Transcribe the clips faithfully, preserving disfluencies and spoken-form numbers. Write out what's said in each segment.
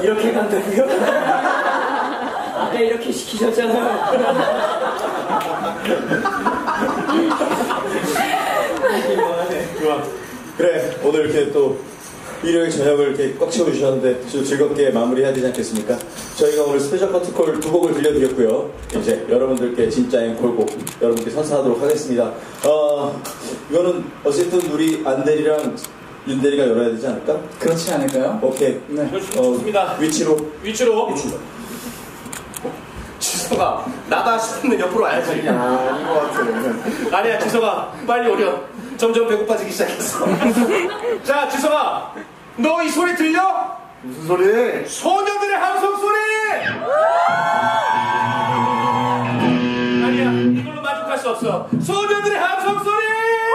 이렇게 간다고요? 아까 이렇게 시키셨잖아요. 좋아. 그래, 오늘 이렇게 또 일요일 저녁을 이렇게 꽉 채워주셨는데 좀 즐겁게 마무리해야 되지 않겠습니까? 저희가 오늘 스페셜 커트콜 두 곡을 들려드렸고요. 이제 여러분들께 진짜 앵콜곡 여러분께 선사하도록 하겠습니다. 어, 이거는 어쨌든 우리 안대리랑 윤대리가 열어야 되지 않을까? 그렇지 않을까요? 오케이. 네. 좋습니다. 어, 위치로. 위치로. 위치로. 지성아, 나다 싶으면 옆으로 와야지. 아닌 것 같아. 아니야, 지성아, 빨리 오려. 점점 배고파지기 시작했어. 자, 지성아, 너 이 소리 들려? 무슨 소리? 소녀들의 함성 소리! 아니야, 이걸로 만족할 수 없어. 소녀들의 함성 소리!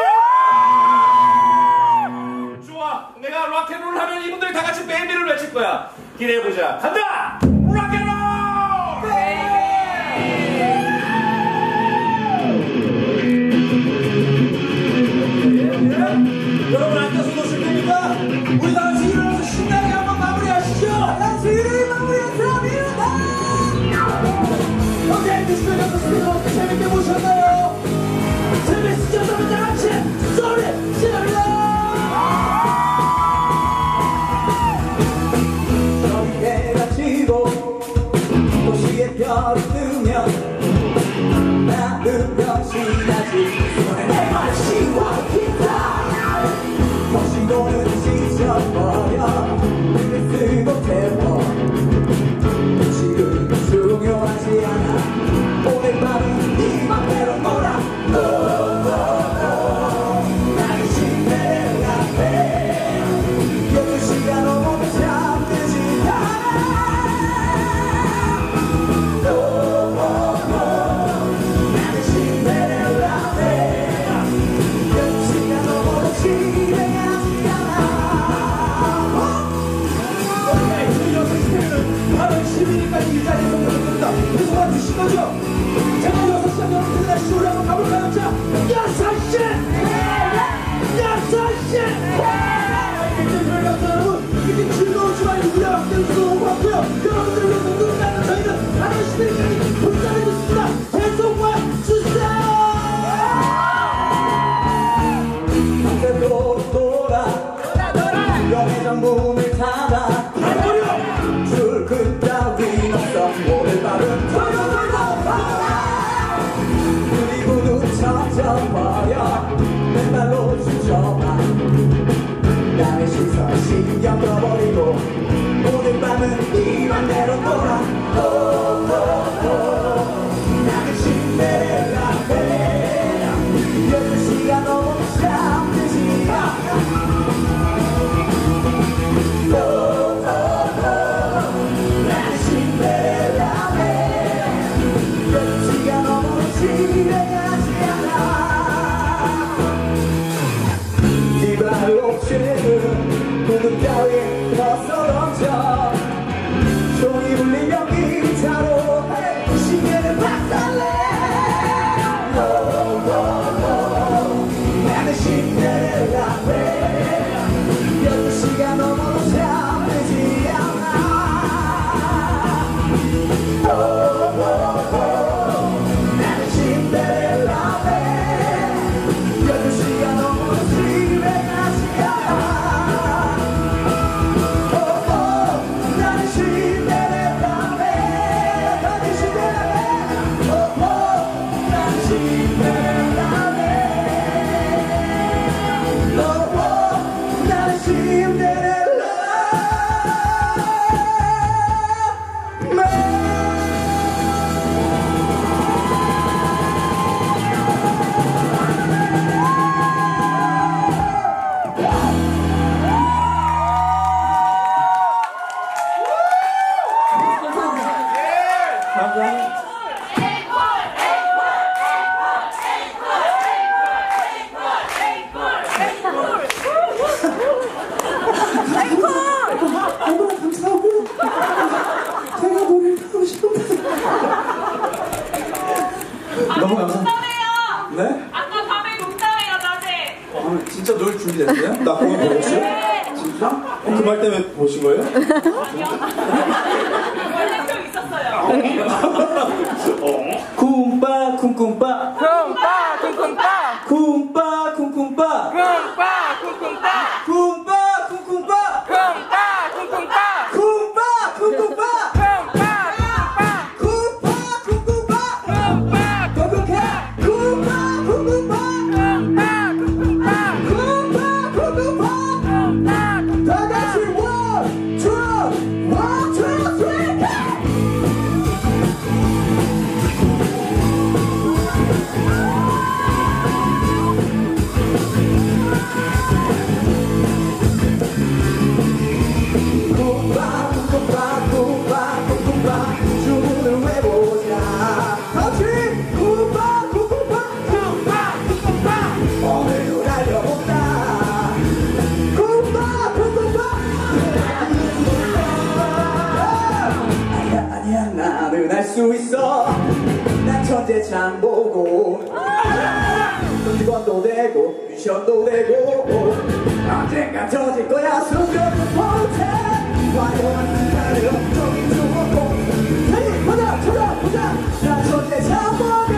좋아, 내가 락앤롤 하면 이분들이 다 같이 베이비를 외칠 거야. 기대해보자. 간다! 락앤롤! 여러분 앉아서 노실 겁니까? 우리 다 같이 일어나서 신나게 한번 마무리하시죠. 다 같이 일요일 마무리합니다. 오케이, 디스플레이에서 스피커 재밌게 보셨나요? 재밌으죠? 그러면 다 같이 소리 질러! 저기 해가 지고 도시의 별이 뜨면 나는 변신하지. 내 말씨와 기타 거시고는 지쳐버려 힘을 쓰고 태워 지금 중요하지 않아. 오늘 밤은 네 맘대로 놀아. 나는 신데렐라 배 열두 시간 넘어도 잠들지 않아. 나는 신데렐라 배 열두 시간 넘어도 집에 가지 않아. 오케이, 저희 여섯 시간은 팔월 십일일까지 이 자리에 성공할 겁니다. 그래서 와주신 거죠? 제가 여섯 시간 여러분들 다시 우리 한번 가볼까요? 자, 여섯 시! 여섯 시! 굉장히 반갑습니다, 여러분. 이렇게 즐거운 주말에 우리 학교에서 오고 왔고요. 여러분들을 위해서 눈가는 저희는 팔월 십일일까지 분산해줬습니다. 계속 와주세요! 밤새도록 돌아 연회장 문을 닫아 출근 따윈 없어. 오늘 밤은 돌고 돌고 돌아. 그리고 눈 젖어버려 맨발로 주저봐. 남의 시선 신경 꺼버리고 오늘 밤은 네 맘대로 놀아. 나는 신데렐라 배 열두 시간 넘어도 잠들지 않아. 나는 신데렐라 배 열두 시간 넘어도 집에 가지 않아. 네 발로 치는 구름 따위 벗어던져 종이 울리면 기타로 시계를 박살내. 나는 신데렐라 배 열두 시간 넘어도 잠들지 않아. 나는 신데렐라 배 열두 시간 넘어도 집에 가지 않아. 나는 신데렐라 배 나는 신데렐라 배 나는 신데렐라 배 나는 신데렐라 주말 때문에 보신 거예요? 원래 좀 있었어요. 쿵빠 쿵쿵빠 쿵빠 쿵쿵빠 쿵빠 쿵쿵빠 쿵빠 쿵쿵빠 쿵빠 쿵쿵빠 쿵빠 쿵쿵빠 쿵빠 쿵쿵빠 쿵빠 쿵쿵빠 쿵빠 쿵쿵빠 쿵빠 쿵쿵해 쿵빠 쿵쿵빠 쿵빠 쿵쿵빠 쿵빠 쿵쿵빠 쿵빠 다 같이 원, 투, 원, 투, 쓰리, 쿵빠 쿵쿵빠 쿵빠 쿵쿵빠 주문을 외보자 같이 쿵빠 쿵쿵빠 쿵빠 쿵쿵빠 오늘도 달려본다 쿵빠 쿵쿵빠 아니야 아니야 나는 할 수 있어 난 천재 장보고 선지권도 되고 미션도 되고 언젠가 터질 거야 숨겨둔 포텐 화려한 순간을 엄청히 주었고 헤이 보자 보자 보자 난 천재 장보고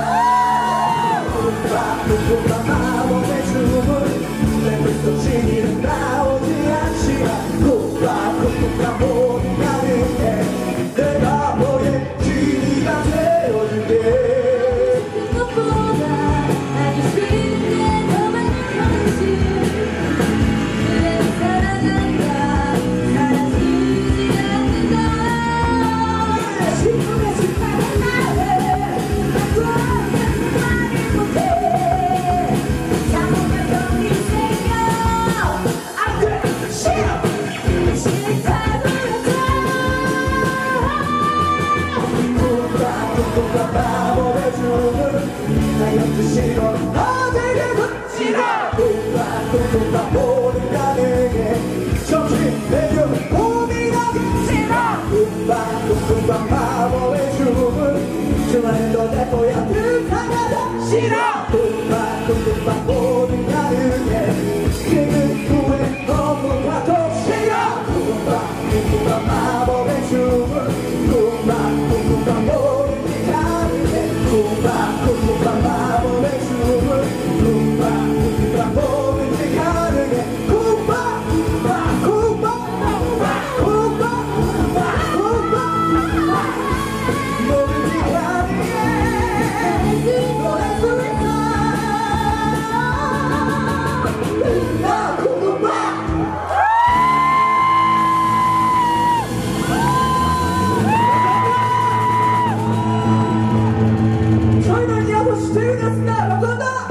쿵빠 쿵쿵빠 마법의 춤을 내 불속 신이는 나오지 않지만 쿵빠 쿵쿵빠 모든 가능해 내가 너의 지니가 되어줄게 그것보다 아주 쉬운 게더 많은 것이 그래도 사랑한다 사랑주지 않는다 시간의 시간의 나를 바꿔 말을 못해 잘못한 병이 생겨 안돼 싫어 싫다고 해서 쿵빠 쿵쿵빠 마법의 춤을 나였지 싫어 어디에도 싫어 쿵빠 쿵쿵빠 모든 가능해 정신 내려 고민하기 싫어 쿵빠 쿵쿵빠 마법의 춤을 주말에도 내 거야 불타가도 싫어 쿵빠 쿵쿵빠 모든 가능해 지금 후에 너무 가도 싫어 쿵빠 쿵쿵빠 마법의 춤을 쿵빠 쿵쿵빠 모든 게 가능해 쿵빠 쿵쿵빠 마법의 춤을 쿵빠 쿵쿵빠 모든 게 가능해 쿵빠 쿵빠 쿵빠 쿵빠 쿵빠 쿵빠 모든 게 가능해 너의 손에서 쿵빠 쿵쿵빠 저희는 이하고 시청이었습니다. 감사합니다.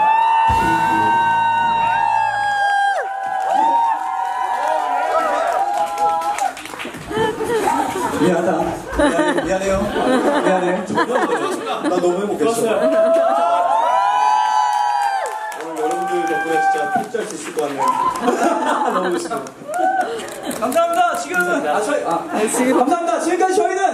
미안하다. 미안해, 미안해요. 미안해. 좋았습니다. 나 너무 행복했어. 좋았어요. 오늘 여러분들 덕분에 진짜 푹잘 수 있을 것 같네요. 감사합니다. 지금은 아 저희 아 지금 감사합니다. 지금까지 저희는